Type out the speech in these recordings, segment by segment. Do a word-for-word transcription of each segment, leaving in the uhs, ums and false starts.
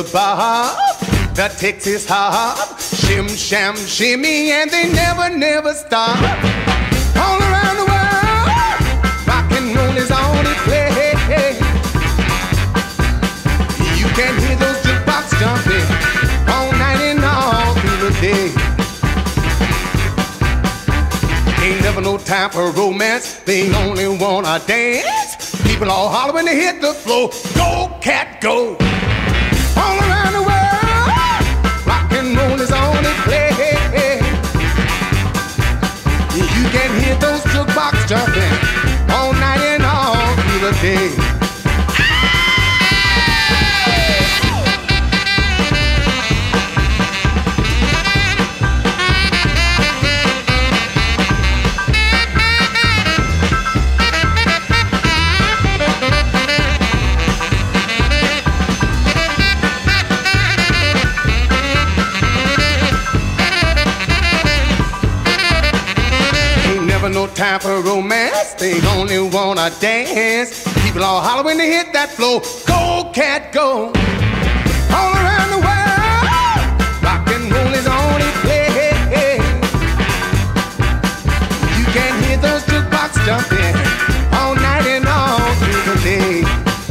Baja, the Texas hop, shim, sham, shimmy, and they never, never stop. All around the world, rock and roll is on its way. You can hear those jukebox jumping all night and all through the day. Ain't never no time for romance, they only wanna dance. People all holler when they hit the floor, go cat go. All around the world, rock and roll is on its way. You can hear those jukebox jumping all night and all through the day. No time for romance, they only wanna dance. People all holler when they hit that floor, go cat go. All around the world, rock and roll is on its way. You can hear those jukebox jumping all night and all through the day.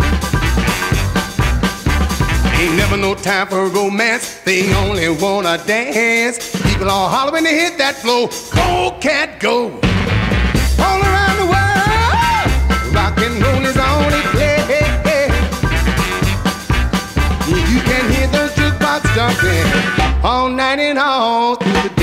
Ain't never no time for romance, they only wanna dance. People all holler when they hit that floor, go cat go. All around the world, rock and roll is on its way. You can hear those jukebox jumping all night and all through the day.